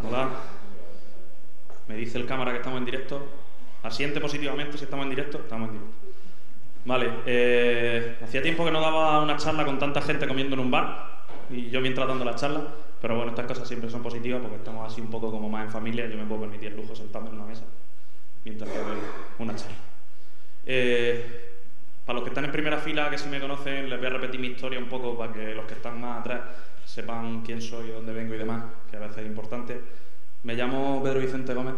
Hola. Me dice el cámara que estamos en directo. Asiente positivamente si estamos en directo. Estamos en directo. Vale. Hacía tiempo que no daba una charla con tanta gente comiendo en un bar y yo mientras dando la charla. Pero bueno, estas cosas siempre son positivas porque estamos así un poco como más en familia. Yo me puedo permitir el lujo de sentarme en una mesa mientras que doy una charla. Para los que están en primera fila, que si me conocen, les voy a repetir mi historia un poco para que los que están más atrás sepan quién soy, dónde vengo y demás, que a veces es importante. Me llamo Pedro Vicente Gómez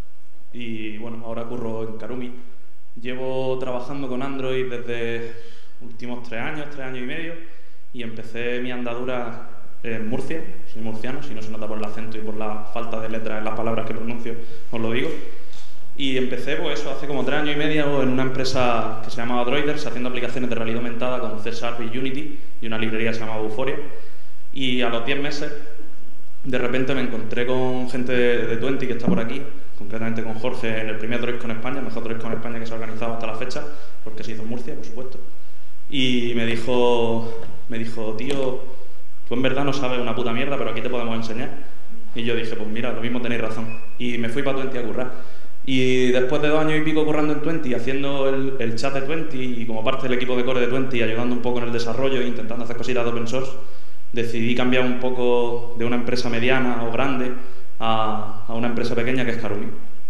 y bueno, ahora curro en Karumi. Llevo trabajando con Android desde últimos 3 años y medio, y empecé mi andadura en Murcia. Soy murciano, si no se nota por el acento y por la falta de letras en las palabras que pronuncio, os lo digo. Y empecé pues eso, hace como 3 años y medio en una empresa que se llamaba Droiders, haciendo aplicaciones de realidad aumentada con C# y Unity y una librería que se llamaba Euphoria. Y a los 10 meses, de repente me encontré con gente de Twenty que está por aquí, concretamente con Jorge en el primer DroidCon España, el mejor DroidCon España que se ha organizado hasta la fecha, porque se hizo en Murcia, por supuesto. Y me dijo, tío, tú en verdad no sabes una puta mierda, pero aquí te podemos enseñar. Y yo dije, pues mira, lo mismo tenéis razón. Y me fui para Twenty a currar. Y después de 2 años y pico currando en Twenty, haciendo el chat de Twenty y como parte del equipo de core de Twenty, ayudando un poco en el desarrollo e intentando hacer cositas de open source, decidí cambiar un poco de una empresa mediana o grande a una empresa pequeña que es Karumi.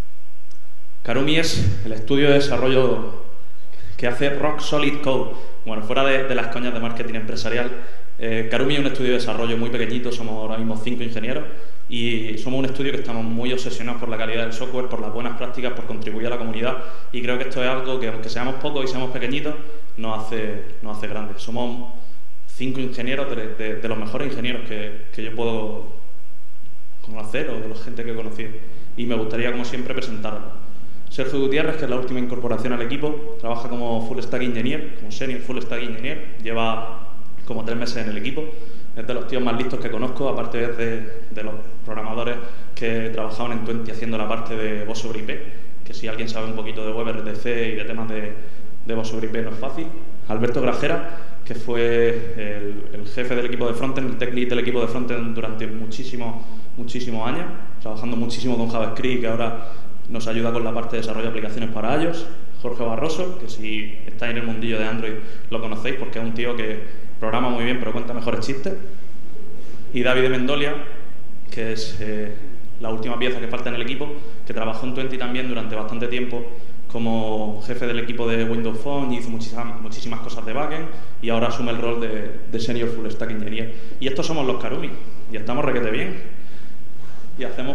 Karumi es el estudio de desarrollo que hace Rock Solid Code. Bueno, fuera de las coñas de marketing empresarial, Karumi es un estudio de desarrollo muy pequeñito, somos ahora mismo 5 ingenieros y somos un estudio que estamos muy obsesionados por la calidad del software, por las buenas prácticas, por contribuir a la comunidad, y creo que esto es algo que, aunque seamos pocos y seamos pequeñitos, nos hace grandes. Somos 5 ingenieros de los mejores ingenieros que yo puedo conocer o de la gente que he conocido, y me gustaría, como siempre, presentarlo. Sergio Gutiérrez, que es la última incorporación al equipo, trabaja como Full Stack Engineer, como Senior Full Stack Engineer, lleva como 3 meses en el equipo. Es de los tíos más listos que conozco, aparte de los programadores que trabajaban en Twenty haciendo la parte de voz sobre IP, que si alguien sabe un poquito de WebRTC y de temas de voz sobre IP no es fácil. Alberto Grajera, que fue el jefe del equipo de frontend, el tech lead del equipo de frontend durante muchísimos años, trabajando muchísimo con JavaScript, que ahora nos ayuda con la parte de desarrollo de aplicaciones para iOS. Jorge Barroso, que si estáis en el mundillo de Android lo conocéis porque es un tío que programa muy bien pero cuenta mejores chistes. Y David Mendolia, que es la última pieza que falta en el equipo, que trabajó en Twenty también durante bastante tiempo como jefe del equipo de Windows Phone y hizo muchísimas cosas de backend, y ahora asume el rol de Senior Full Stack Engineer. Y estos somos los Karumi, y estamos requete bien. Y hacemos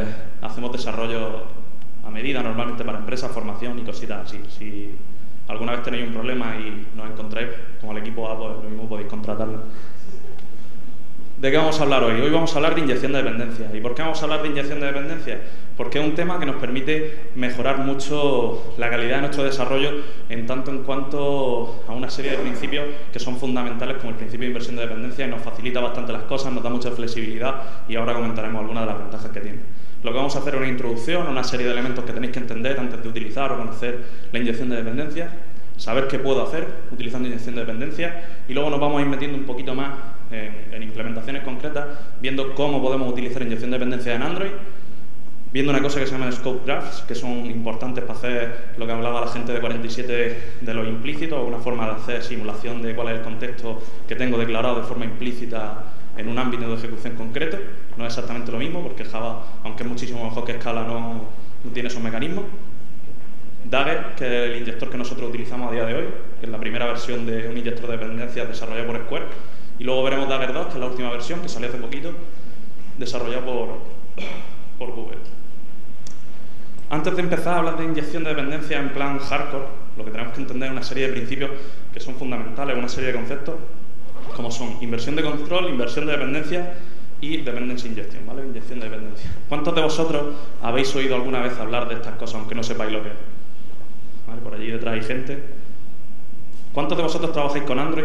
desarrollo a medida, normalmente para empresas, formación y cositas así. Si alguna vez tenéis un problema y nos encontráis, como el equipo A, pues lo mismo podéis contratarlo. ¿De qué vamos a hablar hoy? Hoy vamos a hablar de inyección de dependencias. ¿Y por qué vamos a hablar de inyección de dependencias? Porque es un tema que nos permite mejorar mucho la calidad de nuestro desarrollo en tanto en cuanto a una serie de principios que son fundamentales, como el principio de inversión de dependencias, y nos facilita bastante las cosas, nos da mucha flexibilidad, y ahora comentaremos algunas de las ventajas que tiene. Lo que vamos a hacer es una introducción, una serie de elementos que tenéis que entender antes de utilizar o conocer la inyección de dependencias, saber qué puedo hacer utilizando inyección de dependencias, y luego nos vamos a ir metiendo un poquito más en implementaciones concretas, viendo cómo podemos utilizar inyección de dependencias en Android, viendo una cosa que se llama Scope Graphs, que son importantes para hacer lo que hablaba la gente de 47 de los implícitos, una forma de hacer simulación de cuál es el contexto que tengo declarado de forma implícita en un ámbito de ejecución concreto. No es exactamente lo mismo, porque Java, aunque es muchísimo mejor que Scala, no tiene esos mecanismos. Dagger, que es el inyector que nosotros utilizamos a día de hoy, que es la primera versión de un inyector de dependencias desarrollado por Square. Y luego veremos Dagger 2, que es la última versión, que salió hace poquito, desarrollada por Google. Antes de empezar a hablar de inyección de dependencias en plan hardcore, lo que tenemos que entender es una serie de principios que son fundamentales, una serie de conceptos, como son inversión de control, inversión de dependencias y dependency injection, ¿vale? Inyección de dependencia. ¿Cuántos de vosotros habéis oído alguna vez hablar de estas cosas, aunque no sepáis lo que es? ¿Vale? Por allí detrás hay gente. ¿Cuántos de vosotros trabajáis con Android?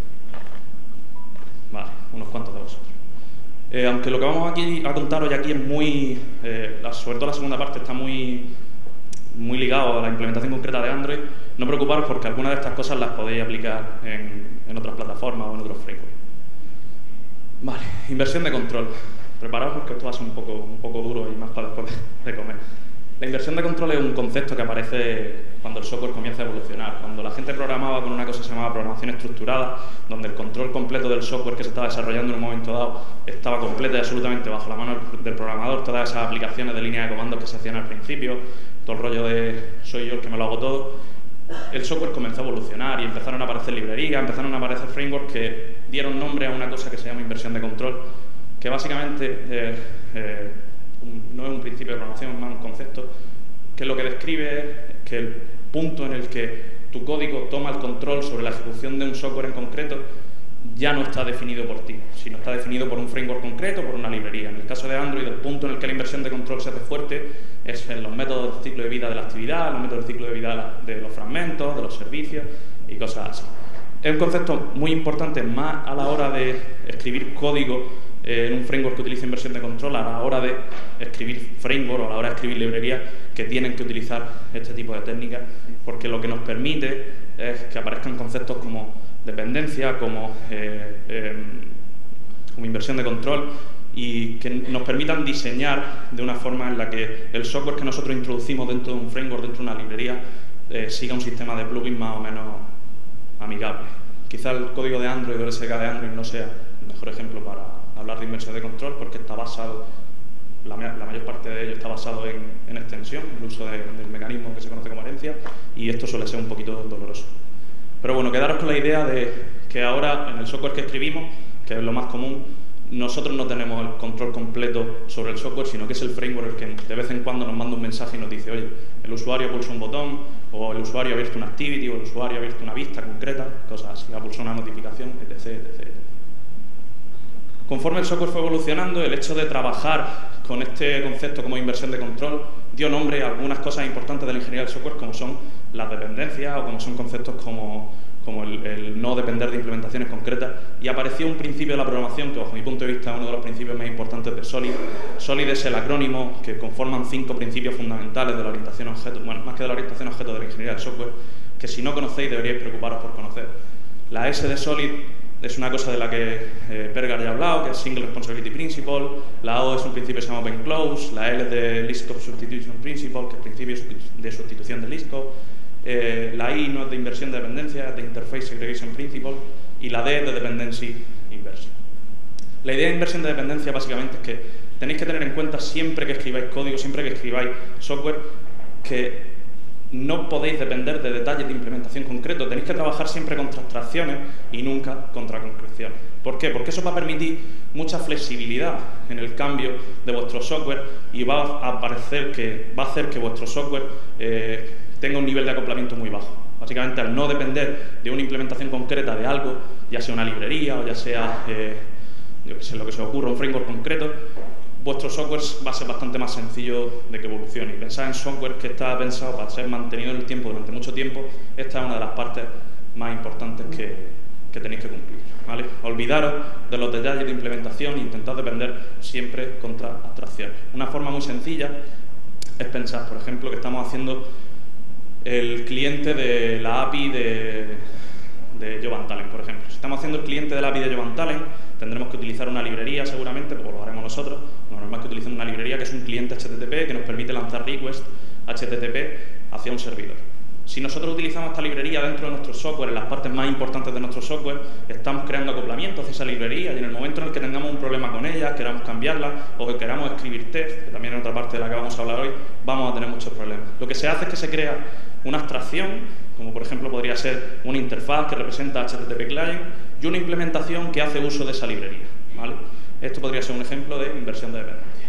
Vale, unos cuantos de vosotros. Aunque lo que vamos aquí a contar hoy aquí es muy, sobre todo la segunda parte, está muy ligado a la implementación concreta de Android, no preocuparos porque algunas de estas cosas las podéis aplicar en otras plataformas o en otros frameworks. Vale, inversión de control. Preparaos porque esto va a ser un poco duro y más para después de comer. La inversión de control es un concepto que aparece cuando el software comienza a evolucionar. Cuando la gente programaba con una cosa que se llamaba programación estructurada, donde el control completo del software que se estaba desarrollando en un momento dado estaba completa y absolutamente bajo la mano del programador, todas esas aplicaciones de línea de comandos que se hacían al principio, todo el rollo de soy yo el que me lo hago todo, el software comenzó a evolucionar y empezaron a aparecer librerías, empezaron a aparecer frameworks que dieron nombre a una cosa que se llama inversión de control, que básicamente no es un principio de programación, es más un concepto, que lo que describe es que el punto en el que tu código toma el control sobre la ejecución de un software en concreto ya no está definido por ti, sino está definido por un framework concreto, por una librería. En el caso de Android, el punto en el que la inversión de control se hace fuerte es en los métodos de ciclo de vida de la actividad, los métodos de ciclo de vida de los fragmentos, de los servicios y cosas así. Es un concepto muy importante más a la hora de escribir código en un framework que utiliza inversión de control, a la hora de escribir framework o a la hora de escribir librerías que tienen que utilizar este tipo de técnicas, porque lo que nos permite es que aparezcan conceptos como dependencia, como inversión de control, y que nos permitan diseñar de una forma en la que el software que nosotros introducimos dentro de un framework, dentro de una librería, siga un sistema de plugins más o menos amigable. Quizá el código de Android o el SDK de Android no sea el mejor ejemplo para hablar de inversión de control, porque está basado, la mayor parte de ello está basado en extensión, el uso del mecanismo que se conoce como herencia, y esto suele ser un poquito doloroso. Pero bueno, quedaros con la idea de que ahora en el software que escribimos, que es lo más común, nosotros no tenemos el control completo sobre el software, sino que es el framework el que de vez en cuando nos manda un mensaje y nos dice, oye, el usuario pulsa un botón, o el usuario ha abierto una activity, o el usuario ha abierto una vista concreta, cosas así, ha pulsado una notificación, etc, etc. Conforme el software fue evolucionando, el hecho de trabajar con este concepto como inversión de control dio nombre a algunas cosas importantes de la ingeniería del software, como son las dependencias o como son conceptos como el no depender de implementaciones concretas, y apareció un principio de la programación que, bajo mi punto de vista, es uno de los principios más importantes de SOLID. SOLID es el acrónimo que conforman 5 principios fundamentales de la orientación a objetos, bueno, más que de la orientación a objetos de la ingeniería del software, que si no conocéis deberíais preocuparos por conocer. La S de SOLID es una cosa de la que Pergar ya ha hablado, que es Single Responsibility Principle. La O es un principio que se llama Open Close. La L es de List Scope Substitution Principle, que es el principio de sustitución de List Scope. La I no es de inversión de dependencia, es de Interface Segregation Principle. Y la D es de Dependency Inversion. La idea de inversión de dependencia básicamente es que tenéis que tener en cuenta siempre que escribáis código, siempre que escribáis software, que no podéis depender de detalles de implementación concretos. Tenéis que trabajar siempre contra abstracciones y nunca contra concreciones. ¿Por qué? Porque eso va a permitir mucha flexibilidad en el cambio de vuestro software y va a hacer que vuestro software tenga un nivel de acoplamiento muy bajo. Básicamente, al no depender de una implementación concreta de algo, ya sea una librería o ya sea yo que sé, lo que se os ocurra, un framework concreto, vuestro software va a ser bastante más sencillo de que evolucione. Y pensad en software que está pensado para ser mantenido en el tiempo durante mucho tiempo. Esta es una de las partes más importantes que tenéis que cumplir, ¿vale? Olvidaros de los detalles de implementación e intentad depender siempre contra abstracciones. Una forma muy sencilla es pensar, por ejemplo, que estamos haciendo el cliente de la API de Jovan Talent, por ejemplo. Si estamos haciendo el cliente de la API de Jovan Talent, tendremos que utilizar una librería seguramente, porque lo haremos nosotros. Lo normal es que utilicemos una librería que es un cliente HTTP que nos permite lanzar requests HTTP hacia un servidor. Si nosotros utilizamos esta librería dentro de nuestro software, en las partes más importantes de nuestro software, estamos creando acoplamiento hacia esa librería, y en el momento en el que tengamos un problema con ella, queramos cambiarla o que queramos escribir test, que también es otra parte de la que vamos a hablar hoy, vamos a tener muchos problemas. Lo que se hace es que se crea una abstracción, como por ejemplo podría ser una interfaz que representa HTTP Client y una implementación que hace uso de esa librería, ¿vale? Esto podría ser un ejemplo de inversión de dependencia.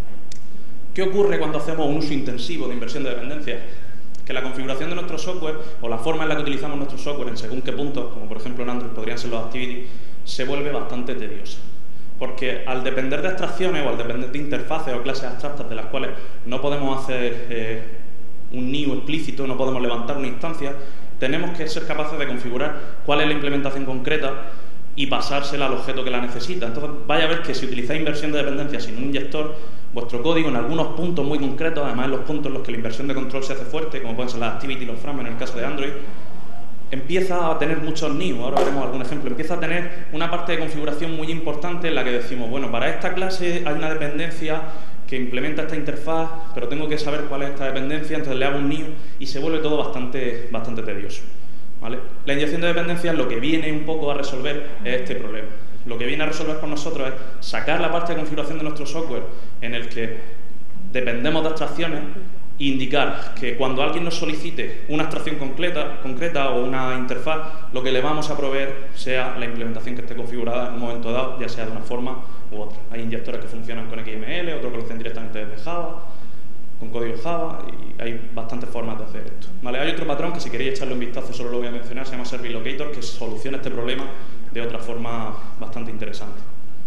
¿Qué ocurre cuando hacemos un uso intensivo de inversión de dependencia? Que la configuración de nuestro software o la forma en la que utilizamos nuestro software en según qué puntos, como por ejemplo en Android podrían ser los activities, se vuelve bastante tediosa. Porque al depender de abstracciones o al depender de interfaces o clases abstractas de las cuales no podemos hacer un new explícito, no podemos levantar una instancia, tenemos que ser capaces de configurar cuál es la implementación concreta y pasársela al objeto que la necesita. Entonces, vaya a ver que si utilizáis inversión de dependencia sin un inyector, vuestro código en algunos puntos muy concretos, además en los puntos en los que la inversión de control se hace fuerte, como pueden ser las activities y los fragments en el caso de Android, empieza a tener muchos NIO, ahora veremos algún ejemplo, empieza a tener una parte de configuración muy importante en la que decimos, bueno, para esta clase hay una dependencia que implementa esta interfaz, pero tengo que saber cuál es esta dependencia, entonces le hago un NIO y se vuelve todo bastante tedioso, ¿vale? La inyección de dependencias lo que viene un poco a resolver es este problema. Lo que viene a resolver por nosotros es sacar la parte de configuración de nuestro software en el que dependemos de abstracciones e indicar que cuando alguien nos solicite una abstracción concreta o una interfaz, lo que le vamos a proveer sea la implementación que esté configurada en un momento dado, ya sea de una forma u otra. Hay inyectores que funcionan con XML, otros que lo hacen directamente desde Java, con código Java, y hay bastantes formas de hacer esto, ¿vale? Hay otro patrón que si queréis echarle un vistazo solo lo voy a mencionar, se llama Service Locator, que soluciona este problema de otra forma bastante interesante.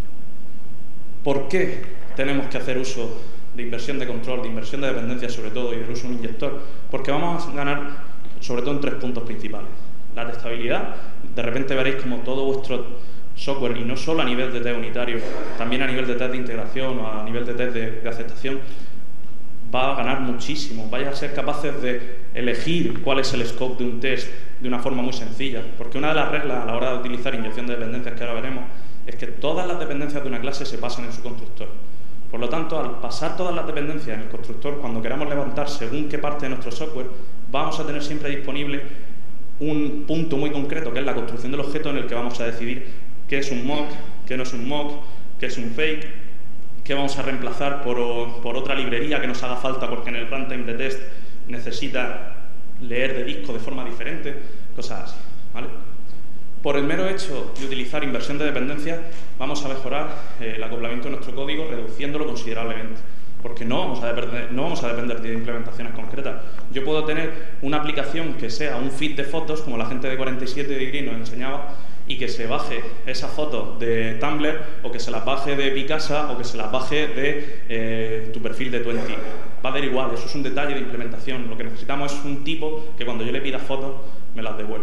¿Por qué tenemos que hacer uso de inversión de control, de inversión de dependencia sobre todo y del uso de un inyector? Porque vamos a ganar sobre todo en 3 puntos principales. La testabilidad, de repente veréis como todo vuestro software, y no solo a nivel de test unitario, también a nivel de test de integración o a nivel de test de aceptación, va a ganar muchísimo. Vais a ser capaces de elegir cuál es el scope de un test de una forma muy sencilla, porque una de las reglas a la hora de utilizar inyección de dependencias, que ahora veremos, es que todas las dependencias de una clase se pasan en su constructor. Por lo tanto, al pasar todas las dependencias en el constructor, cuando queramos levantar según qué parte de nuestro software, vamos a tener siempre disponible un punto muy concreto, que es la construcción del objeto, en el que vamos a decidir qué es un mock, qué no es un mock, qué es un fake, qué vamos a reemplazar por otra librería que nos haga falta porque en el runtime de test necesita leer de disco de forma diferente, cosas así, ¿vale? Por el mero hecho de utilizar inversión de dependencias, vamos a mejorar el acoplamiento de nuestro código reduciéndolo considerablemente, porque no vamos a depender de implementaciones concretas. Yo puedo tener una aplicación que sea un feed de fotos, como la gente de 47degree nos enseñaba, y que se baje esa foto de Tumblr, o que se las baje de Picasa, o que se las baje de tu perfil de Twenty. Va a dar igual, eso es un detalle de implementación. Lo que necesitamos es un tipo que cuando yo le pida fotos me las devuelva.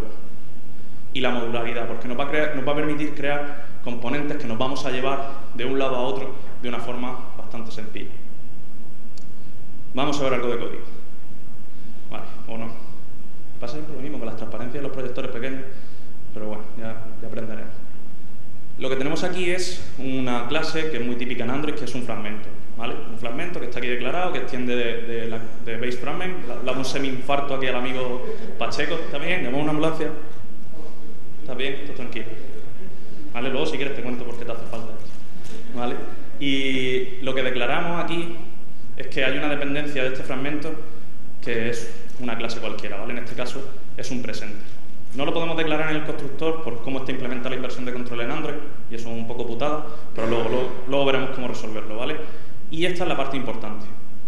Y la modularidad, porque nos va a permitir crear componentes que nos vamos a llevar de un lado a otro de una forma bastante sencilla. Vamos a ver algo de código. Vale, o no. Pasa siempre lo mismo con las transparencias de los proyectores pequeños, pero bueno, ya aprenderemos. Lo que tenemos aquí es una clase que es muy típica en Android, que es un fragmento, ¿vale? Un fragmento que está aquí declarado, que extiende de base fragment. Le damos un semi-infarto aquí al amigo Pacheco, ¿está bien? ¿Llamamos una ambulancia? ¿Está bien? Esto tranquilo. ¿Vale? Luego, si quieres, te cuento por qué te hace falta esto, ¿vale? Y lo que declaramos aquí es que hay una dependencia de este fragmento que es una clase cualquiera, ¿vale? En este caso es un presenter. No lo podemos declarar en el constructor por cómo está implementada la inversión de control en Android, y eso es un poco putada, pero luego veremos cómo resolverlo, ¿vale? Y esta es la parte importante.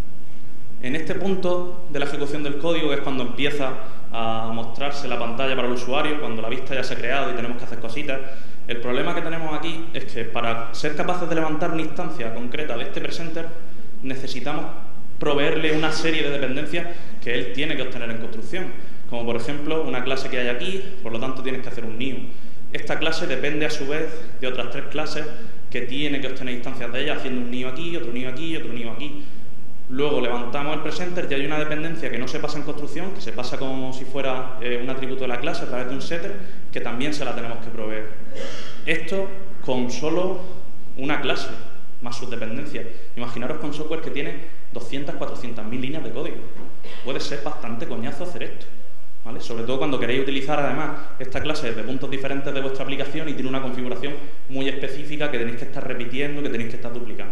En este punto de la ejecución del código, que es cuando empieza a mostrarse la pantalla para el usuario, cuando la vista ya se ha creado y tenemos que hacer cositas, el problema que tenemos aquí es que para ser capaces de levantar una instancia concreta de este presenter, necesitamos proveerle una serie de dependencias que él tiene que obtener en construcción. Como por ejemplo una clase que hay aquí, por lo tanto tienes que hacer un NIO. Esta clase depende a su vez de otras 3 clases que tiene que obtener instancias de ella, haciendo un NIO aquí, otro NIO aquí y otro NIO aquí. Luego levantamos el presenter y hay una dependencia que no se pasa en construcción, que se pasa como si fuera un atributo de la clase a través de un setter, que también se la tenemos que proveer. Esto con solo una clase, más sus dependencias. Imaginaros con software que tiene 200, 400.000 líneas de código. Puede ser bastante coñazo hacer esto, ¿vale? Sobre todo cuando queréis utilizar además esta clase desde puntos diferentes de vuestra aplicación y tiene una configuración muy específica que tenéis que estar repitiendo, que tenéis que estar duplicando.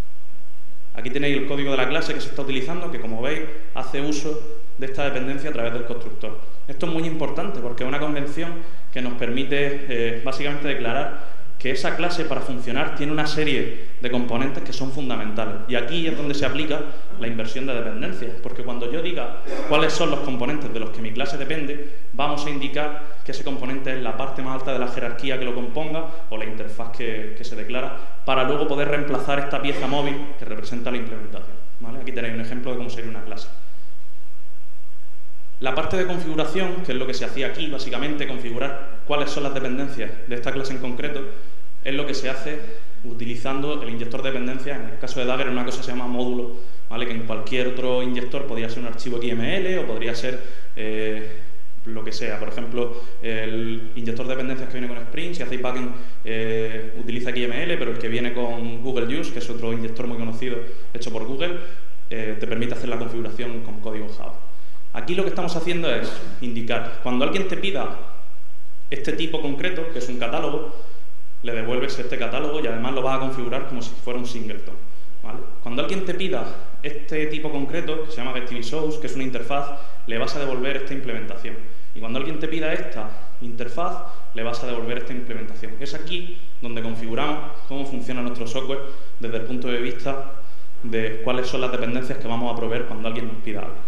Aquí tenéis el código de la clase que se está utilizando, que como veis hace uso de esta dependencia a través del constructor. Esto es muy importante porque es una convención que nos permite básicamente declarar que esa clase para funcionar tiene una serie de componentes que son fundamentales. Y aquí es donde se aplica la inversión de dependencias, porque cuando yo diga cuáles son los componentes de los que mi clase depende, vamos a indicar que ese componente es la parte más alta de la jerarquía que lo componga o la interfaz que se declara, para luego poder reemplazar esta pieza móvil que representa la implementación, ¿vale? Aquí tenéis un ejemplo de cómo sería una clase. La parte de configuración, que es lo que se hacía aquí, básicamente configurar cuáles son las dependencias de esta clase en concreto, es lo que se hace utilizando el inyector de dependencias. En el caso de Dagger, una cosa que se llama módulo, ¿vale? Que en cualquier otro inyector podría ser un archivo XML o podría ser lo que sea. Por ejemplo, el inyector de dependencias que viene con Spring, si hacéis backend, utiliza XML, pero el que viene con Google Use, que es otro inyector muy conocido hecho por Google, te permite hacer la configuración con código Java. Aquí lo que estamos haciendo es indicar, cuando alguien te pida este tipo concreto, que es un catálogo, le devuelves este catálogo y además lo vas a configurar como si fuera un singleton, ¿vale? Cuando alguien te pida este tipo concreto, que se llama GetTVSource, que es una interfaz, le vas a devolver esta implementación. Y cuando alguien te pida esta interfaz, le vas a devolver esta implementación. Es aquí donde configuramos cómo funciona nuestro software desde el punto de vista de cuáles son las dependencias que vamos a proveer cuando alguien nos pida algo.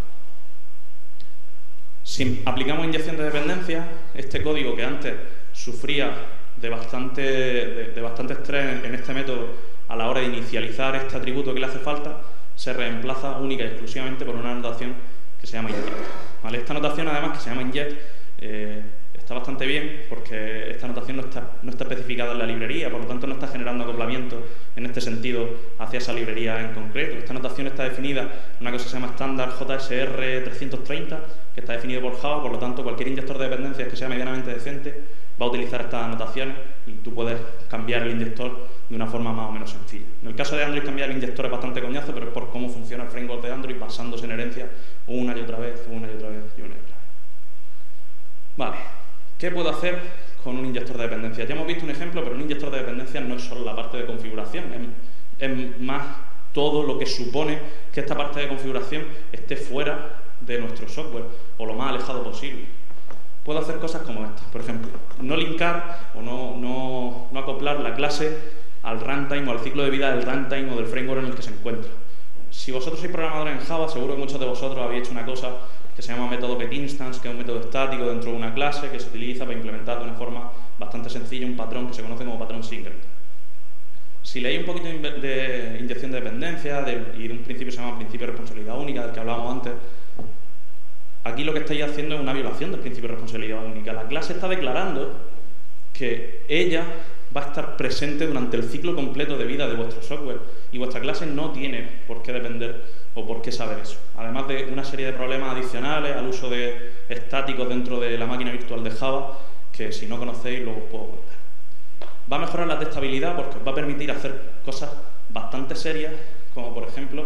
Si aplicamos inyección de dependencias, este código que antes sufría de bastante estrés en este método a la hora de inicializar este atributo que le hace falta, se reemplaza única y exclusivamente por una notación que se llama inject, ¿vale? Esta notación, además, que se llama inject, está bastante bien porque esta notación no está especificada en la librería, por lo tanto no está generando acoplamiento en este sentido hacia esa librería en concreto. Esta notación está definida en una cosa que se llama estándar JSR 330, que está definido por Java, por lo tanto cualquier inyector de dependencias que sea medianamente decente va a utilizar estas notaciones y tú puedes cambiar el inyector de una forma más o menos sencilla. En el caso de Android, cambiar el inyector es bastante coñazo, pero es por cómo funciona el framework de Android, basándose en herencia una y otra vez, una y otra vez y una y otra vez. Vale, ¿qué puedo hacer con un inyector de dependencias? Ya hemos visto un ejemplo, pero un inyector de dependencias no es solo la parte de configuración, es más todo lo que supone que esta parte de configuración esté fuera de nuestro software o lo más alejado posible. Puedo hacer cosas como estas, por ejemplo, no linkar o no acoplar la clase al runtime o al ciclo de vida del runtime o del framework en el que se encuentra. Si vosotros sois programadores en Java, seguro que muchos de vosotros habéis hecho una cosa que se llama método getInstance, que es un método estático dentro de una clase que se utiliza para implementar de una forma bastante sencilla un patrón que se conoce como patrón singleton. Si leéis un poquito de inyección de dependencia y de un principio que se llama principio de responsabilidad única, del que hablábamos antes, aquí lo que estáis haciendo es una violación del principio de responsabilidad única. La clase está declarando que ella va a estar presente durante el ciclo completo de vida de vuestro software y vuestra clase no tiene por qué depender o por qué saber eso. Además de una serie de problemas adicionales al uso de estáticos dentro de la máquina virtual de Java, que si no conocéis luego os puedo contar. Va a mejorar la testabilidad porque os va a permitir hacer cosas bastante serias, como por ejemplo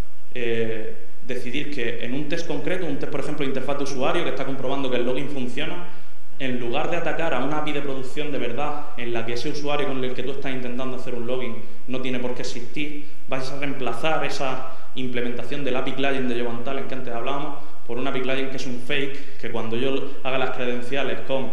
decidir que en un test concreto, un test por ejemplo de interfaz de usuario que está comprobando que el login funciona, en lugar de atacar a una API de producción de verdad en la que ese usuario con el que tú estás intentando hacer un login no tiene por qué existir, vais a reemplazar esa implementación del API client de Jovan Talent que antes hablábamos por un API client que es un fake, que cuando yo haga las credenciales con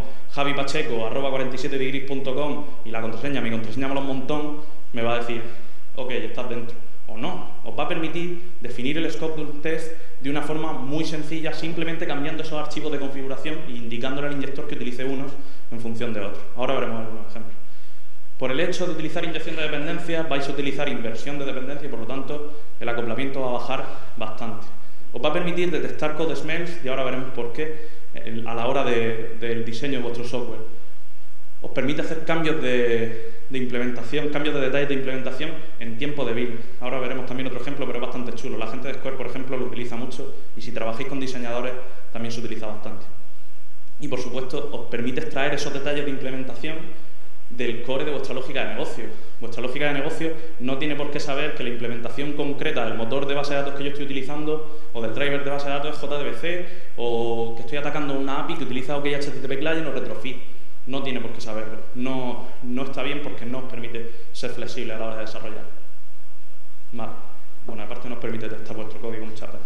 javipacheco@47degrees.com y la contraseña, mi contraseña mola un montón, me va a decir, ok, estás dentro. O no, os va a permitir definir el scope de un test de una forma muy sencilla, simplemente cambiando esos archivos de configuración e indicándole al inyector que utilice unos en función de otros. Ahora veremos algunos ejemplos. Por el hecho de utilizar inyección de dependencias, vais a utilizar inversión de dependencia y por lo tanto el acoplamiento va a bajar bastante. Os va a permitir detectar code smells y ahora veremos por qué a la hora del diseño de vuestro software. Os permite hacer cambios de implementación, cambios de detalles de implementación en tiempo de build. Ahora veremos también otro ejemplo, pero es bastante chulo. La gente de Square, por ejemplo, lo utiliza mucho y si trabajáis con diseñadores también se utiliza bastante. Y por supuesto, os permite extraer esos detalles de implementación del core de vuestra lógica de negocio. Vuestra lógica de negocio no tiene por qué saber que la implementación concreta del motor de base de datos que yo estoy utilizando o del driver de base de datos es JDBC o que estoy atacando una API que utiliza OK HTTP Client o Retrofit. No tiene por qué saberlo. No está bien porque no os permite ser flexible a la hora de desarrollar. Vale. Bueno, aparte nos permite testar vuestro código muchas veces.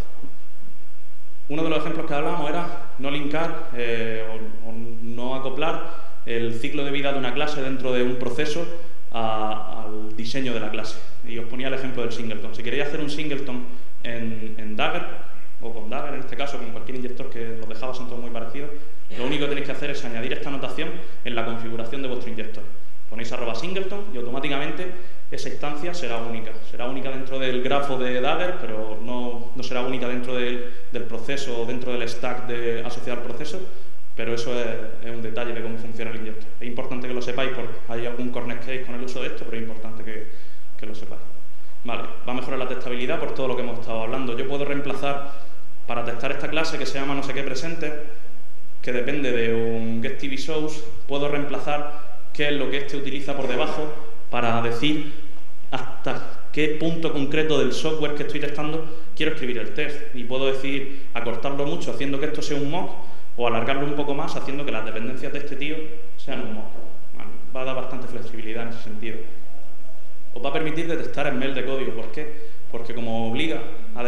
Uno de los ejemplos que hablábamos era no linkar o no acoplar el ciclo de vida de una clase dentro de un proceso al diseño de la clase. Y os ponía el ejemplo del singleton. Si queréis hacer un singleton en Dagger, o con Dagger en este caso, con cualquier inyector, que los de Java son todos muy parecidos, lo único que tenéis que hacer es añadir esta notación en la configuración de vuestro inyector. Ponéis @singleton y automáticamente esa instancia será única. Será única dentro del grafo de Dagger, pero no será única dentro del proceso o dentro del stack asociado al proceso, pero eso es un detalle de cómo funciona el inyector. Es importante que lo sepáis porque hay algún corner case con el uso de esto, pero es importante que lo sepáis. Vale, va a mejorar la testabilidad por todo lo que hemos estado hablando. Yo puedo reemplazar, para testar esta clase que se llama no sé qué presente, que depende de un getTVSource, puedo reemplazar qué es lo que este utiliza por debajo para decir hasta qué punto concreto del software que estoy testando quiero escribir el test. Y puedo decidir acortarlo mucho haciendo que esto sea un mock o alargarlo un poco más haciendo que las dependencias de este tío sean un mock. Vale, va a dar bastante flexibilidad en ese sentido. Os va a permitir detectar el mail de código. ¿Por qué? Porque como obliga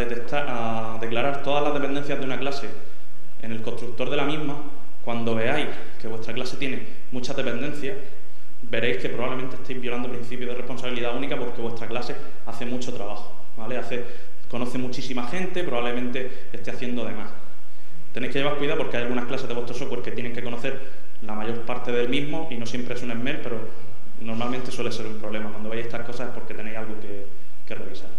a declarar todas las dependencias de una clase en el constructor de la misma, cuando veáis que vuestra clase tiene muchas dependencias, veréis que probablemente estéis violando el principio de responsabilidad única porque vuestra clase hace mucho trabajo, ¿vale? Conoce muchísima gente, probablemente esté haciendo de más. Tenéis que llevar cuidado porque hay algunas clases de vuestro software que tienen que conocer la mayor parte del mismo y no siempre es un SMER, pero normalmente suele ser un problema. Cuando veis estas cosas es porque tenéis algo que revisar.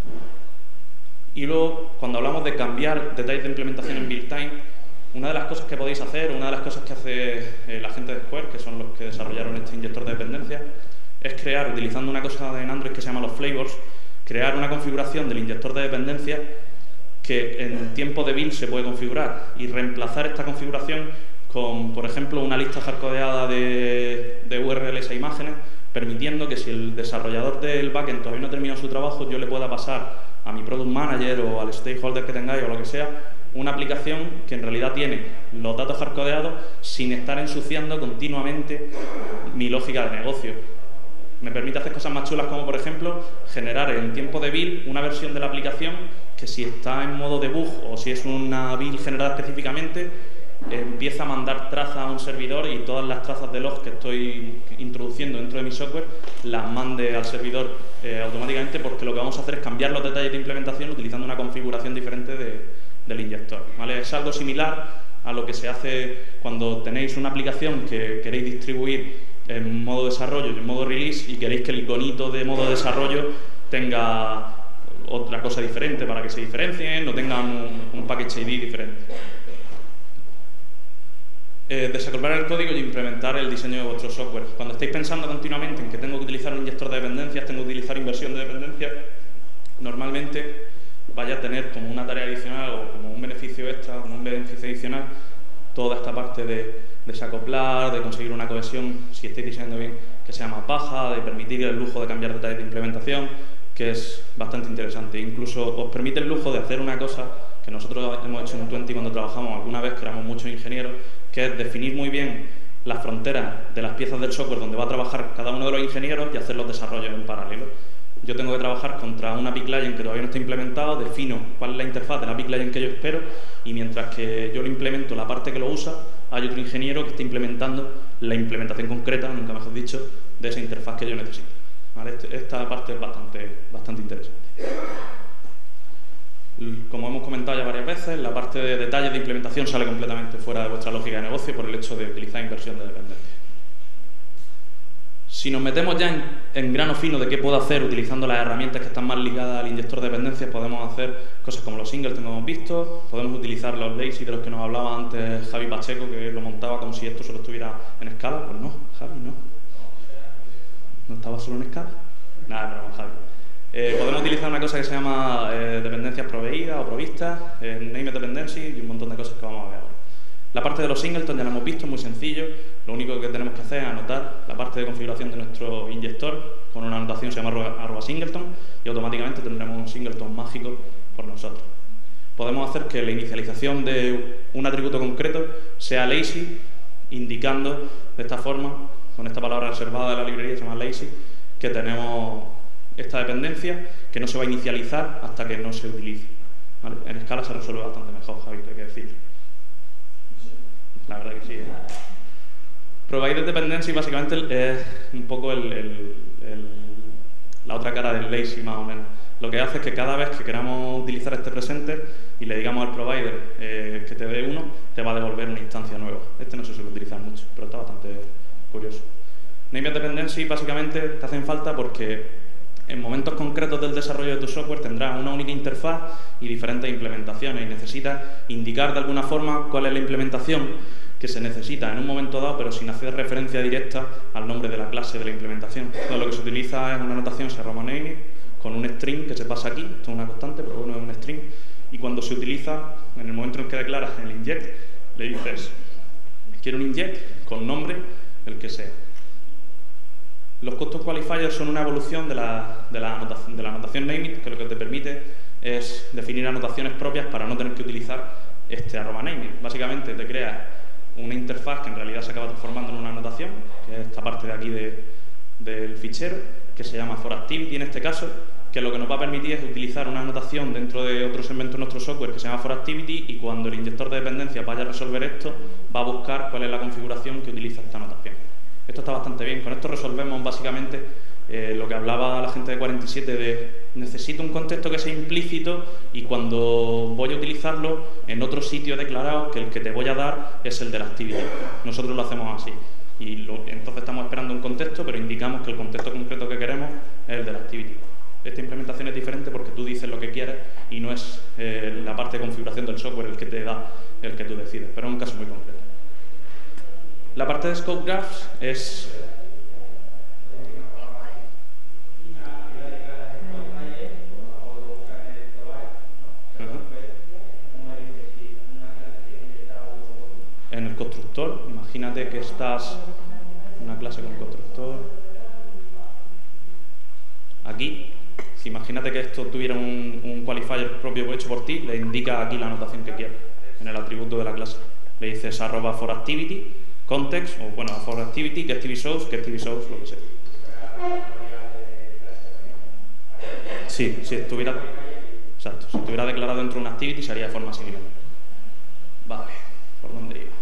Y luego, cuando hablamos de cambiar detalles de implementación en build time, una de las cosas que podéis hacer, una de las cosas que hace la gente de Square, que son los que desarrollaron este inyector de dependencias, es crear, utilizando una cosa en Android que se llama los flavors, crear una configuración del inyector de dependencias que en tiempo de build se puede configurar y reemplazar esta configuración con, por ejemplo, una lista hardcodeada de URLs e imágenes, permitiendo que si el desarrollador del backend todavía no ha terminado su trabajo, yo le pueda pasar a mi product manager o al stakeholder que tengáis o lo que sea, una aplicación que en realidad tiene los datos hardcodeados sin estar ensuciando continuamente mi lógica de negocio. Me permite hacer cosas más chulas como, por ejemplo, generar en tiempo de build una versión de la aplicación que si está en modo debug o si es una build generada específicamente, empieza a mandar trazas a un servidor y todas las trazas de log que estoy introduciendo dentro de mi software las mande al servidor automáticamente, porque lo que vamos a hacer es cambiar los detalles de implementación utilizando una configuración diferente del inyector, ¿vale? Es algo similar a lo que se hace cuando tenéis una aplicación que queréis distribuir en modo desarrollo y en modo release y queréis que el iconito de modo desarrollo tenga otra cosa diferente para que se diferencien o tengan un package ID diferente. Desacomplar el código y implementar el diseño de vuestro software. Cuando estéis pensando continuamente en que tengo que utilizar un inyector de dependencias, tengo que utilizar inversión de dependencias, normalmente vaya a tener como una tarea adicional o como un beneficio extra, como un beneficio adicional, toda esta parte de desacoplar, de conseguir una cohesión, si estáis diseñando bien, que sea más baja, de permitir el lujo de cambiar detalles de implementación, que es bastante interesante. Incluso os permite el lujo de hacer una cosa que nosotros hemos hecho en Twenty cuando trabajamos alguna vez, que éramos muchos ingenieros, que es definir muy bien las fronteras de las piezas del software donde va a trabajar cada uno de los ingenieros y hacer los desarrollos en paralelo. Yo tengo que trabajar contra una API Client que todavía no está implementado, defino cuál es la interfaz de la API Client que yo espero y mientras que yo lo implemento la parte que lo usa, hay otro ingeniero que está implementando la implementación concreta, nunca mejor dicho, de esa interfaz que yo necesito. ¿Vale? Esta parte es bastante interesante. Como hemos comentado ya varias veces, la parte de detalles de implementación sale completamente fuera de vuestra lógica de negocio por el hecho de utilizar inversión de dependencia. Si nos metemos ya en grano fino de qué puedo hacer utilizando las herramientas que están más ligadas al inyector de dependencias, podemos hacer cosas como los singletons que hemos visto, podemos utilizar los lazy de los que nos hablaba antes Javi Pacheco, que lo montaba como si esto solo estuviera en escala. Pues no, Javi, no. ¿No estaba solo en escala? Nada, pero Javi. Podemos utilizar una cosa que se llama dependencias proveídas o provistas, named dependency y un montón de cosas que vamos a ver ahora. La parte de los singletons ya la hemos visto, es muy sencillo. Lo único que tenemos que hacer es anotar la parte de configuración de nuestro inyector con una anotación que se llama @singleton y automáticamente tendremos un singleton mágico por nosotros. Podemos hacer que la inicialización de un atributo concreto sea lazy, indicando de esta forma, con esta palabra reservada de la librería que se llama lazy, que tenemos esta dependencia que no se va a inicializar hasta que no se utilice. ¿Vale? En escala se resuelve bastante mejor, Javi, hay que decir. La verdad que sí. Provider dependency básicamente es un poco la otra cara del lazy, más o menos. Lo que hace es que cada vez que queramos utilizar este presenter y le digamos al provider que te dé uno, te va a devolver una instancia nueva. Este no se suele utilizar mucho, pero está bastante curioso. Named dependency básicamente te hacen falta porque en momentos concretos del desarrollo de tu software tendrás una única interfaz y diferentes implementaciones y necesitas indicar de alguna forma cuál es la implementación que se necesita en un momento dado, pero sin hacer referencia directa al nombre de la clase de la implementación. Entonces, lo que se utiliza es una notación que se llama naming con un string que se pasa aquí, esto es una constante, pero bueno, es un string, y cuando se utiliza, en el momento en que declaras en el inject, le dices quiero un inject con nombre, el que sea. Los custom qualifiers son una evolución de la anotación nameIt, que lo que te permite es definir anotaciones propias para no tener que utilizar este @nameIt. Básicamente te creas una interfaz que en realidad se acaba transformando en una anotación, que es esta parte de aquí del fichero, que se llama forActivity en este caso, que lo que nos va a permitir es utilizar una anotación dentro de otro segmento de nuestro software que se llama forActivity, y cuando el inyector de dependencias vaya a resolver esto, va a buscar cuál es la configuración que utiliza esta anotación. Esto está bastante bien. Con esto resolvemos básicamente lo que hablaba la gente de 47 de necesito un contexto que sea implícito y cuando voy a utilizarlo en otro sitio he declarado que el que te voy a dar es el de la activity. Nosotros lo hacemos así. Entonces estamos esperando un contexto, pero indicamos que el contexto concreto que queremos es el de la activity. Esta implementación es diferente porque tú dices lo que quieres y no es la parte de configuración del software el que te da, el que tú decides, pero es un caso muy concreto. La parte de Scope Graphs es... En el constructor, imagínate que estás en una clase con constructor. Aquí, si imagínate que esto tuviera un qualifier propio hecho por ti, le indica aquí la anotación que quieres en el atributo de la clase. Le dices @forActivity, context, o bueno, forActivity, getTVSource, lo que sea. Sí, si estuviera... Exacto, si estuviera declarado dentro de una activity sería de forma similar. Vale, ¿por dónde iba?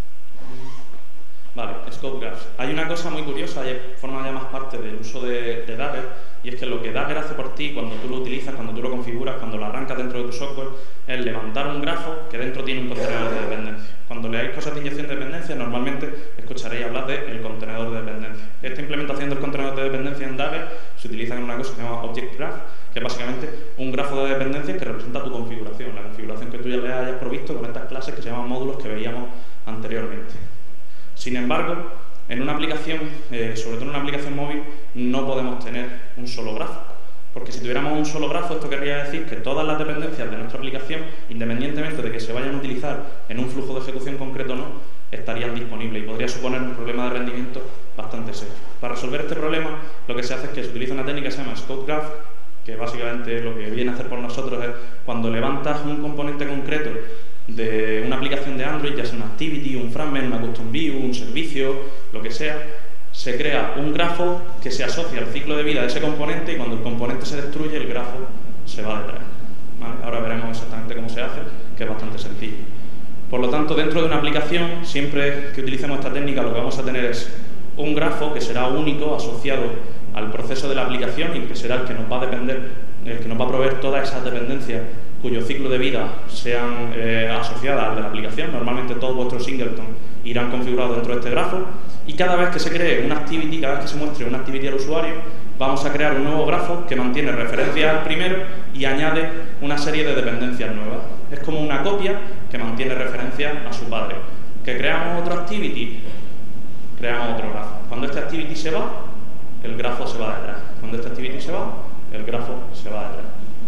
Vale, Scope Graphs. Hay una cosa muy curiosa, y forma ya más parte del uso de Dagger, y es que lo que Dagger hace por ti cuando tú lo utilizas, cuando tú lo configuras, cuando lo arrancas dentro de tu software, es levantar un grafo que dentro tiene un contenedor de dependencia. Cuando leáis cosas de inyección de dependencia, normalmente escucharéis hablar del contenedor de dependencia. Esta implementación del contenedor de dependencia en Dagger se utiliza en una cosa que se llama Object Graph, que es básicamente un grafo de dependencias que representa tu configuración, la configuración que tú ya le hayas provisto con estas clases que se llaman módulos que veíamos anteriormente. Sin embargo, en una aplicación, sobre todo en una aplicación móvil, no podemos tener un solo grafo. Porque si tuviéramos un solo grafo, esto querría decir que todas las dependencias de nuestra aplicación, independientemente de que se vayan a utilizar en un flujo de ejecución concreto o no, estarían disponibles y podría suponer un problema de rendimiento bastante serio. Para resolver este problema, lo que se hace es que se utiliza una técnica que se llama Scope Graph, que básicamente lo que viene a hacer por nosotros es cuando levantas un componente concreto de una aplicación de Android, ya sea una activity, un fragment, una custom view, un servicio, lo que sea, se crea un grafo que se asocia al ciclo de vida de ese componente y cuando el componente se destruye, el grafo se va detrás. ¿Vale? Ahora veremos exactamente cómo se hace, que es bastante sencillo. Por lo tanto, dentro de una aplicación, siempre que utilicemos esta técnica, lo que vamos a tener es un grafo que será único, asociado al proceso de la aplicación y que será el que nos va a depender, el que nos va a proveer todas esas dependencias cuyo ciclo de vida sean asociadas al de la aplicación. Normalmente todos vuestros singleton irán configurados dentro de este grafo y cada vez que se cree una activity, cada vez que se muestre una activity al usuario, vamos a crear un nuevo grafo que mantiene referencia al primero y añade una serie de dependencias nuevas. Es como una copia que mantiene referencia a su padre. ¿Que creamos otra activity? Creamos otro grafo. Cuando esta activity se va, el grafo se va detrás. Cuando esta activity se va, el grafo se va detrás.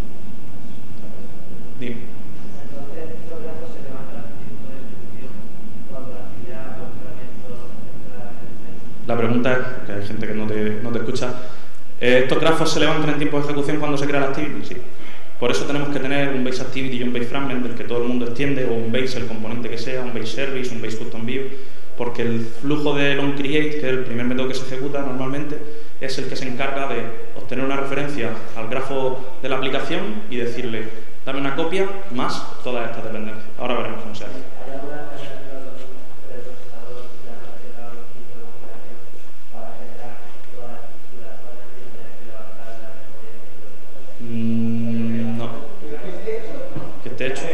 Dime. Entonces, estos grafos se levantan en tiempo de ejecución cuando la actividad o el tratamiento entra en el test. La pregunta es, que hay gente que no te escucha, ¿estos grafos se levantan en tiempo de ejecución cuando se crea la activity? Sí. Por eso tenemos que tener un base activity y un base fragment del que todo el mundo extiende, o un base, el componente que sea, un base service, un base custom view, porque el flujo de onCreate, que es el primer método que se ejecuta normalmente, es el que se encarga de obtener una referencia al grafo de la aplicación y decirle, dame una copia más todas estas dependencias. Ahora veremos cómo se hace. No. ¿Que esté hecho?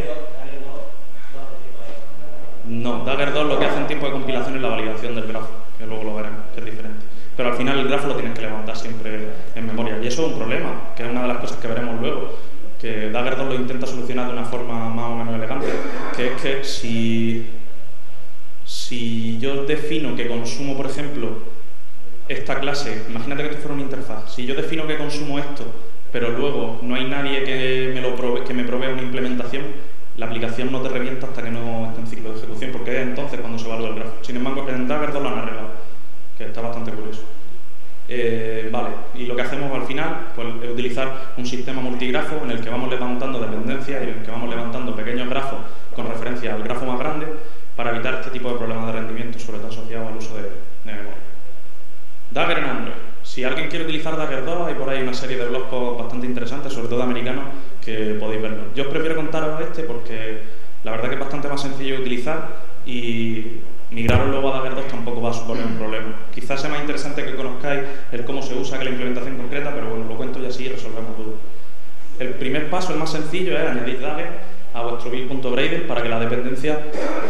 No, Dagger 2 lo que hace en tiempo de compilación es la validación del grafo, que luego lo veremos, que es diferente. Pero al final el grafo lo tienes que levantar siempre en memoria. Y eso es un problema, que es una de las cosas que veremos luego, que Dagger 2 lo intenta solucionar de una forma más o menos elegante, que es que si yo defino que consumo, por ejemplo, esta clase, imagínate que esto fuera una interfaz, si yo defino que consumo esto, pero luego no hay nadie que me provea una implementación, la aplicación no te revienta hasta que no esté en ciclo de ejecución, porque es entonces cuando se evalúa el grafo. Sin embargo, en Dagger 2 lo han arreglado, que está bastante curioso. Vale, y lo que hacemos al final pues, es utilizar un sistema multigrafo en el que vamos levantando dependencias y en el que vamos levantando pequeños grafos con referencia al grafo más grande para evitar este tipo de problemas de rendimiento, sobre todo asociados al uso de memoria. Dagger en Android. Si alguien quiere utilizar Dagger 2, hay por ahí una serie de blog posts bastante interesantes, sobre todo americanos, que podéis verlo. Yo os prefiero contaros este porque la verdad que es bastante más sencillo de utilizar y migraros luego a Dagger 2 tampoco va a suponer un problema. Quizás sea más interesante que conozcáis el cómo se usa que la implementación concreta, pero bueno, lo cuento y así resolvemos dudas. El primer paso, el más sencillo, es añadir Dagger a vuestro build.gradle para que la dependencia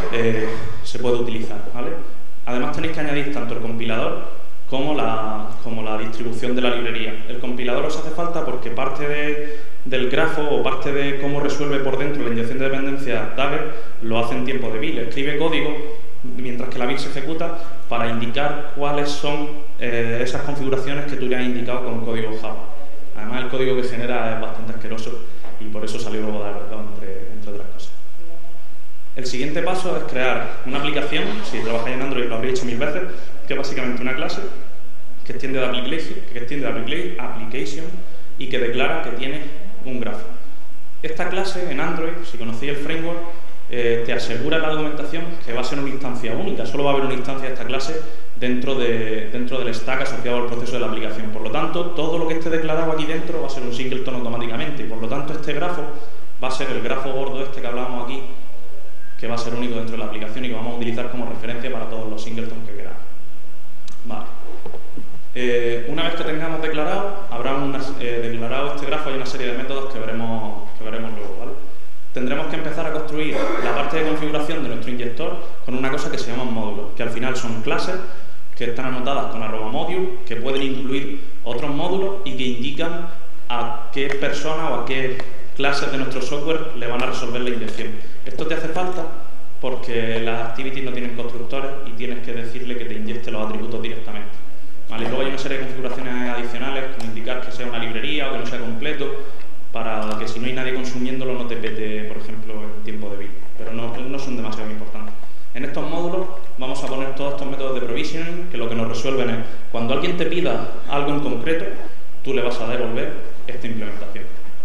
se pueda utilizar, ¿vale? Además tenéis que añadir tanto el compilador como la distribución de la librería. El compilador os hace falta porque parte del grafo o parte de cómo resuelve por dentro la inyección de dependencias Dagger lo hace en tiempo de build. Escribe código mientras que la build se ejecuta para indicar cuáles son esas configuraciones que tú ya has indicado con código Java. Además el código que genera es bastante asqueroso y por eso salió luego Dagger, entre otras cosas. El siguiente paso es crear una aplicación, si trabajáis en Android lo habréis hecho 1000 veces, que es básicamente una clase que extiende la application y que declara que tiene un grafo. Esta clase en Android, si conocéis el framework, te asegura en la documentación que va a ser una instancia única, solo va a haber una instancia de esta clase dentro del stack asociado al proceso de la aplicación. Por lo tanto, todo lo que esté declarado aquí dentro va a ser un singleton automáticamente y por lo tanto este grafo va a ser el grafo gordo este que hablábamos aquí, que va a ser único dentro de la aplicación y que vamos a utilizar como referencia para todos los singletons que queramos. Vale. Una vez que tengamos declarado este grafo, hay una serie de métodos que veremos luego, ¿vale? Tendremos que empezar a construir la parte de configuración de nuestro inyector con una cosa que se llama módulos, que al final son clases que están anotadas con @module, que pueden incluir otros módulos y que indican a qué persona o a qué clases de nuestro software le van a resolver la inyección. Esto te hace falta porque las activities no tienen constructores y tienes que decirle que te inyecte los atributos directamente. ¿Vale? Y luego hay una serie de configuraciones adicionales, como indicar que sea una librería o que no sea completo, para que si no hay nadie consumiéndolo no te pete, por ejemplo, el tiempo de build. Pero no son demasiado importantes. En estos módulos vamos a poner todos estos métodos de provisioning, que lo que nos resuelven es, cuando alguien te pida algo en concreto, tú le vas a devolver esta implementación.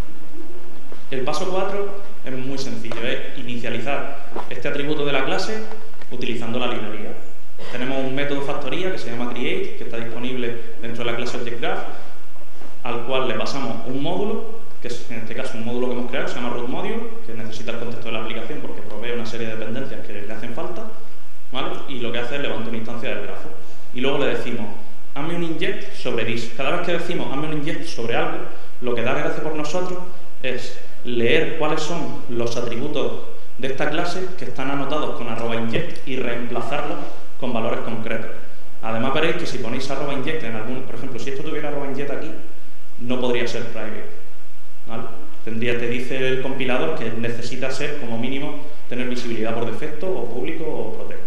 El paso 4 es muy sencillo, es inicializar este atributo de la clase utilizando la librería. Tenemos un método factoría que se llama create, que está disponible dentro de la clase ObjectGraph, al cual le pasamos un módulo, que es en este caso un módulo que hemos creado, se llama rootModule, que necesita el contexto de la aplicación porque provee una serie de dependencias que le hacen falta, ¿vale? Y lo que hace es levantar una instancia del grafo. Y luego le decimos, hazme un inject sobre this. Cada vez que decimos, hazme un inject sobre algo, lo que Dagger hace por nosotros es leer cuáles son los atributos de esta clase que están anotados con @inject y reemplazarlos con valores concretos. Además veréis que si ponéis @inject en algún, por ejemplo, si esto tuviera @inject aquí, no podría ser private, ¿vale? Te dice el compilador que necesita ser como mínimo tener visibilidad por defecto o público o protect.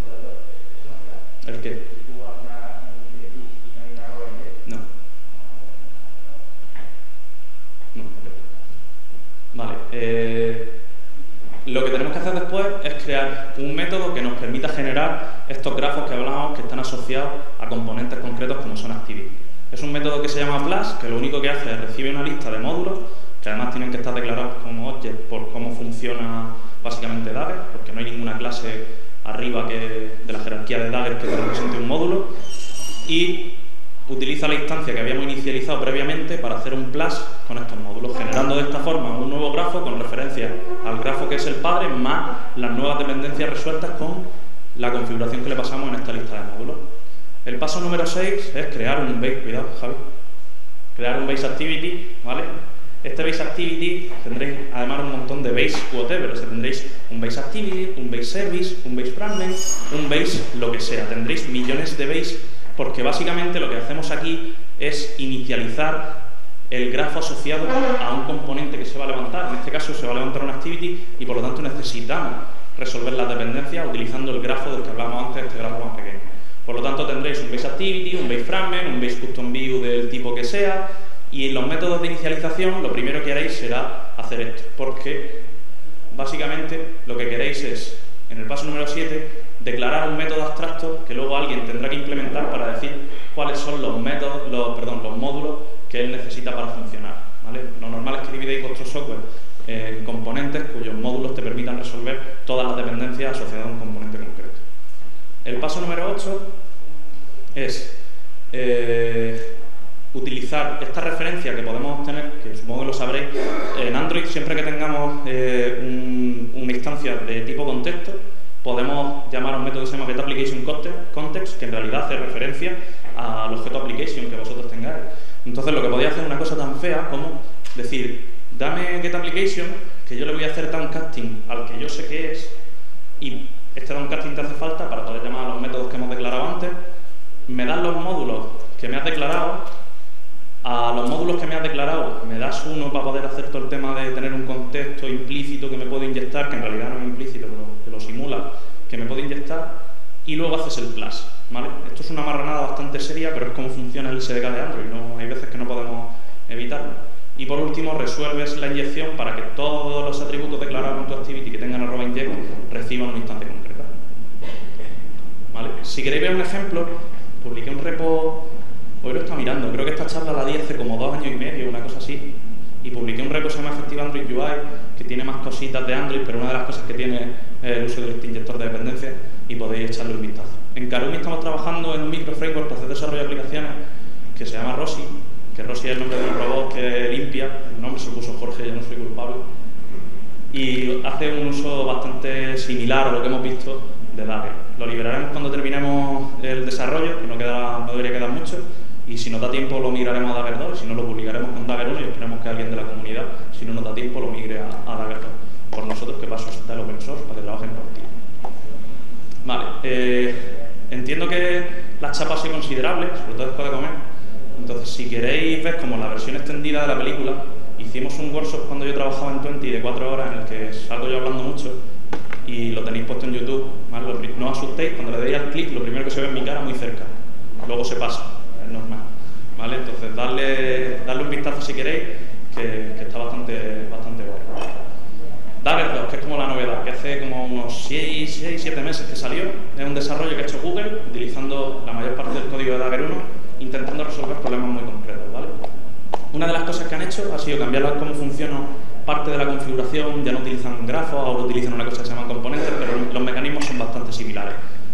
¿El qué? No. Vale. Lo que tenemos que hacer después es crear un método que nos permita generar estos grafos que hablamos que están asociados a componentes concretos como son activities. Es un método que se llama plus, que lo único que hace es recibir una lista de módulos que además tienen que estar declarados como object por cómo funciona básicamente Dagger, porque no hay ninguna clase arriba de la jerarquía de Dagger que represente un módulo, y utiliza la instancia que habíamos inicializado previamente para hacer un plus con estos módulos, generando de esta forma un nuevo grafo con referencia al grafo que es el padre, más las nuevas dependencias resueltas con la configuración que le pasamos en esta lista de módulos. El paso número 6 es crear un base, cuidado, Javi, crear un base activity, ¿vale? Este base activity tendréis además un montón de base whatever, o sea, tendréis un base activity, un base service, un base fragment, un base lo que sea, tendréis millones de base, porque básicamente lo que hacemos aquí es inicializar el grafo asociado a un componente que se va a levantar. En este caso se va a levantar una activity y por lo tanto necesitamos resolver las dependencias utilizando el grafo del que hablábamos antes, este grafo más pequeño. Por lo tanto tendréis un base activity, un base fragment, un base custom view del tipo que sea, y en los métodos de inicialización lo primero que haréis será hacer esto, porque básicamente lo que queréis es, en el paso número 7, declarar un método abstracto que luego alguien tendrá que implementar para decir cuáles son los módulos que él necesita para funcionar, ¿vale? Lo normal es que dividéis vuestro software en componentes cuyos módulos te permitan resolver todas las dependencias asociadas a un componente concreto. El paso número 8 es utilizar esta referencia que podemos obtener, que supongo que lo sabréis. En Android, siempre que tengamos una instancia de tipo contexto, podemos llamar a un método que se llama getApplicationContext, que en realidad hace referencia al objeto application que vosotros tengáis. Entonces, lo que podéis hacer es una cosa tan fea como decir: dame getApplication, que yo le voy a hacer downcasting al que yo sé que es, y este downcasting te hace falta para poder llamar a los métodos que hemos declarado antes. Me das los módulos que me has declarado. A los módulos que me has declarado me das uno para poder hacer todo el tema de tener un contexto implícito que me puedo inyectar, que en realidad no es implícito, pero que lo simula, que me puedo inyectar, y luego haces el plus, ¿vale? Esto es una marranada bastante seria, pero es como funciona el SDK de Android, ¿no? Hay veces que no podemos evitarlo. Y por último, resuelves la inyección para que todos los atributos declarados en tu activity que tengan @inject reciban una instancia concreta, ¿vale? Si queréis ver un ejemplo, publiqué un repo. Hoy lo está mirando, creo que esta charla la di hace como 2 años y medio, una cosa así, y publiqué un repo que se llama Effective Android UI, que tiene más cositas de Android, pero una de las cosas que tiene es el uso de este inyector de dependencias, y podéis echarle un vistazo. En Karumi estamos trabajando en un microframework para hacer desarrollo de aplicaciones que se llama Rossi, que Rossi es el nombre de un robot que limpia. El nombre se lo puso Jorge, yo no soy culpable, y hace un uso bastante similar a lo que hemos visto de Dagger. Lo liberaremos cuando terminemos el desarrollo, que no debería quedar mucho. Y si nos da tiempo lo migraremos a Dagger 2, si no lo publicaremos con Dagger 1 y esperemos que alguien de la comunidad, si no nos da tiempo, lo migre a Dagger 2. Por nosotros, que paso está el open source para que trabajen por ti. Vale, entiendo que la chapa ha sido considerable, sobre todo después de comer. Entonces, si queréis ver como la versión extendida de la película, hicimos un workshop cuando yo trabajaba en 20 de 4 horas en el que salgo yo hablando mucho y lo tenéis puesto en YouTube, ¿vale? No os asustéis, cuando le deis al clic, lo primero que se ve es mi cara muy cerca, luego se pasa. Normal, ¿vale? Entonces darle un vistazo si queréis, que está bastante bueno. Dagger 2, que es como la novedad, que hace como unos 6-7 meses que salió. Es un desarrollo que ha hecho Google, utilizando la mayor parte del código de Dagger 1, intentando resolver problemas muy concretos, ¿vale? Una de las cosas que han hecho ha sido cambiar cómo funciona parte de la configuración. Ya no utilizan grafos, ahora utilizan una cosa que se llama componentes, pero los mecanismos son bastante similares.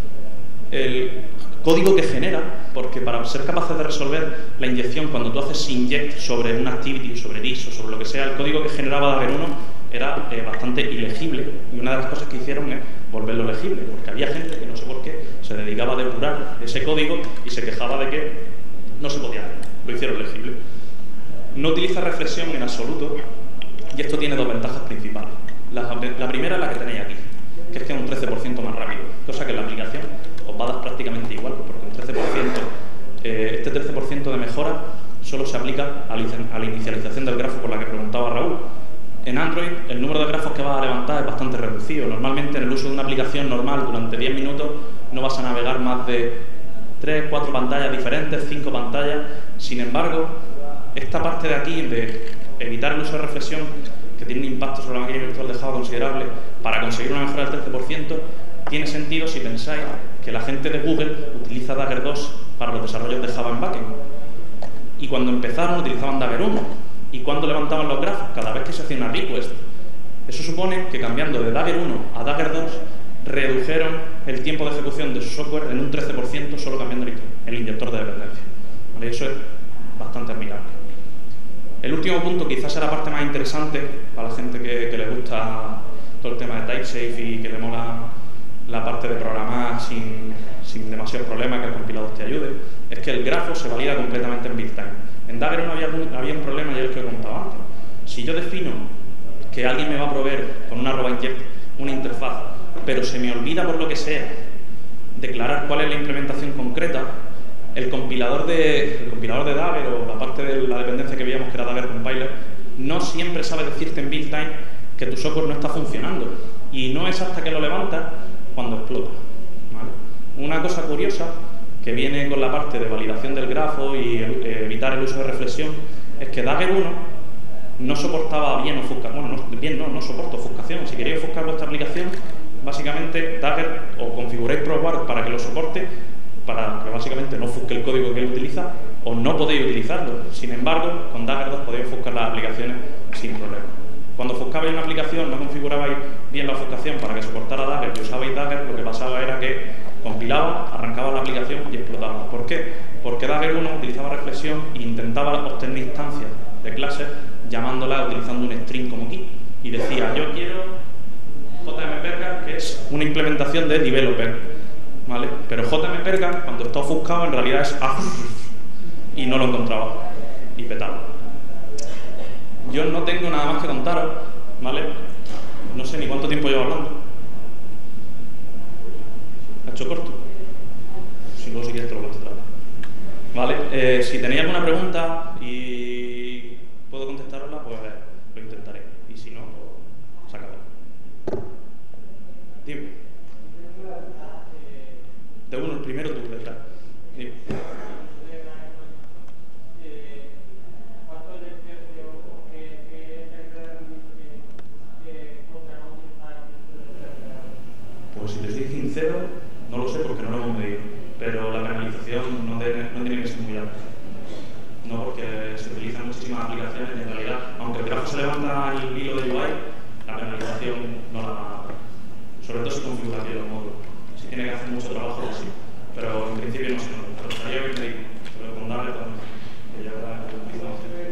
El código que genera, porque para ser capaces de resolver la inyección, cuando tú haces inject sobre una activity, sobre this o sobre lo que sea, el código que generaba Dagger 1 era bastante ilegible, y una de las cosas que hicieron es volverlo legible, porque había gente que no sé por qué se dedicaba a depurar ese código y se quejaba de que no se podía leer. Lo hicieron legible. No utiliza reflexión en absoluto, y esto tiene 2 ventajas principales. La primera es la que tenéis aquí, que es que es un 13% más rápido, cosa que en la aplicación os va a dar prácticamente igual, porque un 13%, este 13% de mejora solo se aplica a la inicialización del grafo por la que preguntaba Raúl. En Android, el número de grafos que vas a levantar es bastante reducido. Normalmente, en el uso de una aplicación normal, durante 10 minutos, no vas a navegar más de 3, 4 pantallas diferentes, 5 pantallas. Sin embargo, esta parte de aquí, de evitar el uso de reflexión, que tiene un impacto sobre la máquina virtual de Java considerable, para conseguir una mejora del 13%, tiene sentido si pensáis que la gente de Google utiliza Dagger 2 para los desarrollos de Java en backend. Y cuando empezaron utilizaban Dagger 1. Y cuando levantaban los grafos, cada vez que se hacía una request. Eso supone que cambiando de Dagger 1 a Dagger 2, redujeron el tiempo de ejecución de su software en un 13% solo cambiando el inyector de dependencia. ¿Vale? Eso es bastante admirable. El último punto, quizás sea la parte más interesante para la gente que le gusta todo el tema de TypeSafe y que le mola la parte de programar sin demasiados problemas, que el compilador te ayude, es que el grafo se valida completamente en build time. En Dagger 1 había un problema, ya les lo he contado antes. Si yo defino que alguien me va a proveer con una @inject una interfaz, pero se me olvida por lo que sea declarar cuál es la implementación concreta, el compilador de Dagger, o la parte de la dependencia que veíamos que era Dagger Compiler, no siempre sabe decirte en build time que tu software no está funcionando, y no es hasta que lo levantas cuando explota, ¿vale? Una cosa curiosa que viene con la parte de validación del grafo y evitar el uso de reflexión es que Dagger 1 no soportaba bien ofuscación, bueno, no soporto ofuscación. Si queréis ofuscar vuestra aplicación, básicamente Dagger o configuráis ProWard para que lo soporte, para que básicamente no ofusque el código que él utiliza, o no podéis utilizarlo. Sin embargo, con Dagger 2 podéis ofuscar las aplicaciones sin problema. Cuando ofuscabais una aplicación, no configurabais bien la ofuscación para que soportara Dagger y usabais Dagger, lo que pasaba era que compilaba, arrancaba la aplicación y explotaba. ¿Por qué? Porque Dagger 1 utilizaba reflexión e intentaba obtener instancias de clases llamándolas utilizando un string como key. Y decía, yo quiero JMPerga, que es una implementación de developer, ¿vale? Pero JMPerga, cuando está ofuscado, en realidad es y no lo encontraba y petaba. Yo no tengo nada más que contaros, ¿vale? No sé ni cuánto tiempo llevo hablando. ¿Ha hecho corto? Si luego si quieres te lo cuento otra vez. ¿Vale? Si tenéis alguna pregunta y puedo contestarosla, pues lo intentaré. Y si no, pues se acaba. Dime. De uno, el primero tú, detrás. Dime. Pues si te soy sincero, no lo sé porque no lo hemos medido, pero la penalización no tiene que ser muy alta. No, porque se utilizan muchísimas aplicaciones y en realidad, aunque el grafo se levanta el hilo de UI, la penalización no la va a dar. Sobre todo si configura aquí los módulos. Si tiene que hacer mucho trabajo, pues sí. Pero en principio no sé, pero estaría bien medido. Pero con darle también. Que ya habrá empezado a hacer.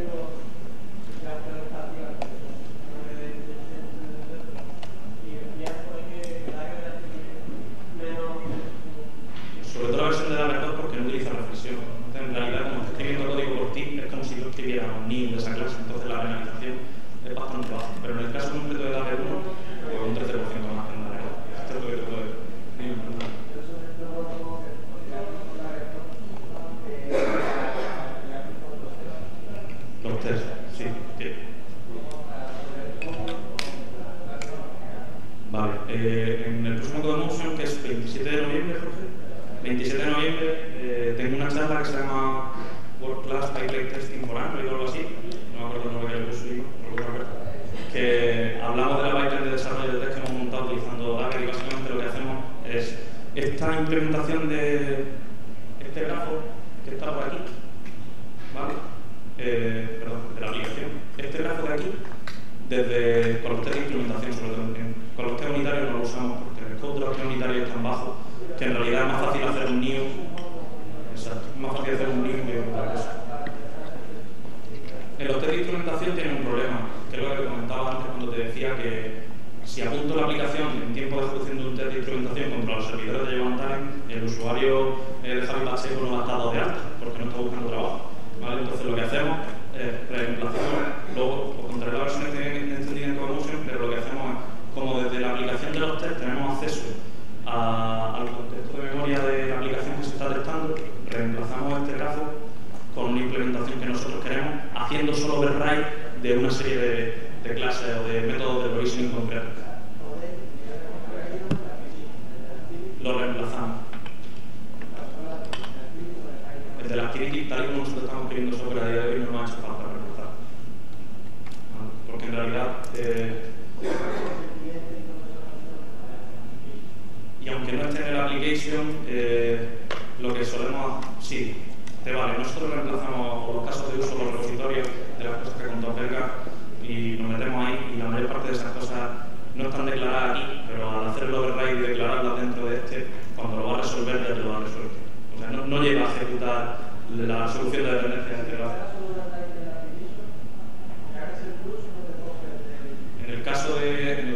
Sobre todo la versión de Dagger 2 porque no utiliza reflexión. Entonces, en realidad, como estoy escribiendo código por ti, es como si yo escribiera un new de esa clase. Entonces, la penalización es bastante baja. Pero en el caso concreto de Dagger 1, pues un 13% más que en Dagger 2. Esto es lo que te puedo decir. Los test, sí. Vale. En el próximo CodeMotion, que es 27 de noviembre, Jorge. 27 de noviembre tengo una charla que se llama World Class Pipeline Testing for Android o algo así, no me acuerdo el nombre que le puse, que hablamos de la pipeline de desarrollo de test que hemos montado utilizando Dagger y básicamente lo que hacemos es esta implementación de este grafo que está por aquí, ¿vale? Perdón, de la aplicación. Este grafo de aquí, con los test de implementación, sobre todo con los test unitarios no lo usamos porque el code de los test unitarios es tan bajo que en realidad es más fácil hacer un new. Exacto, es más fácil hacer un new que otra cosa. En los test de instrumentación tiene un problema, que es lo que te comentaba antes cuando te decía que si apunto la aplicación en tiempo de ejecución de un test de instrumentación contra los servidores de Javantime, el usuario de Javi Pacheco no ha estado de alta porque no está buscando trabajo, ¿vale? Entonces lo que hacemos es reemplazamos, luego os contaré la versión extendida en CodeMotion, pero lo que hacemos es, como desde la aplicación de los test tenemos acceso al contexto de memoria de la aplicación que se está testando, reemplazamos este grafo con una implementación que nosotros queremos, haciendo solo override de una serie de clases o de métodos de provisioning concretos. Lo reemplazamos. Desde la Activity, tal y como nosotros estamos escribiendo software a día de hoy, no nos ha hecho falta reemplazar. Porque en realidad y aunque no esté en el application, lo que solemos, sí, te vale. Nosotros reemplazamos los casos de uso, los repositorios de las cosas que contó Perga y nos metemos ahí y la mayor parte de esas cosas no están declaradas aquí, pero al hacer el override y declararlas dentro de este, cuando lo va a resolver ya te lo va a resuelto. O sea, no llega a ejecutar la solución de dependencia integral. En el caso de